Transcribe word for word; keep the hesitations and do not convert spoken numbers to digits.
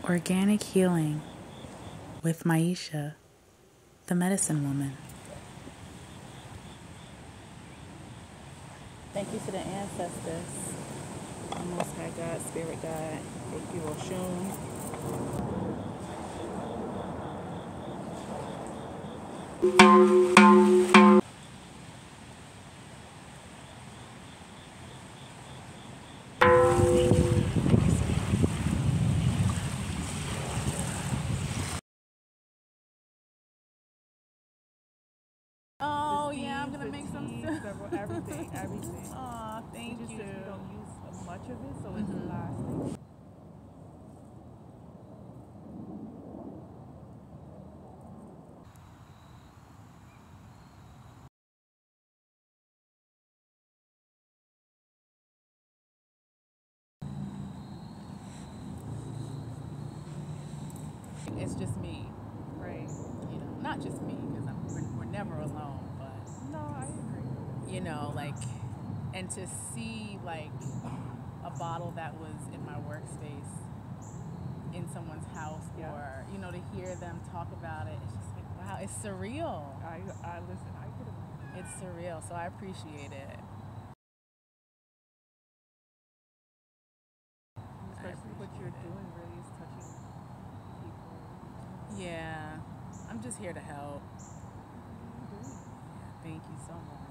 Organic Healing with My three sha The Medicine Woman. Thank you to the ancestors, our Most High God, Spirit God. Thank you, Oshun. Oh yeah, I'm gonna make some teas, the, everything, everything. Aw, thank Just you. since we don't use much of it, so Mm-hmm. it's lasting. It's just me, Right. you know, not just me, because we're, we're never alone, but No, I agree. you know, like, and to see like a bottle that was in my workspace in someone's house, Yeah. or you know, to hear them talk about it, it's just like, wow, it's surreal. I, I listen. I could imagine. It's surreal, so I appreciate it. Especially what you're doing really is touching people. Yeah, I'm just here to help. What are you doing? Yeah, thank you so much.